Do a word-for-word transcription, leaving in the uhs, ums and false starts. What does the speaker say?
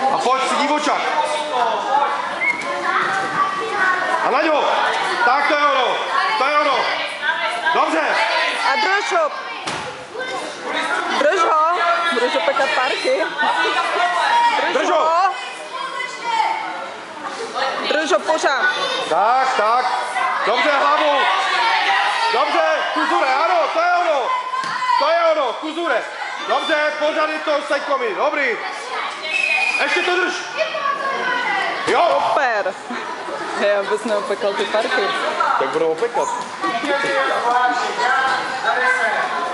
A pojď si v očach. A na něho. Tak to je ono. To je ono. Dobře. A drž ho. Drž ho. Budeš opekat párky. Drž ho. Drž ho pořád. Tak, tak. Dobře, hlavu. Dobře, Kuzure, ano, to je ono. To je ono, Kuzure. Dobře, pořád je to Sejkovi, dobrý. Ještě to drž. Jo. Super. Já bys neopekal ty párky. Tak budou opekat.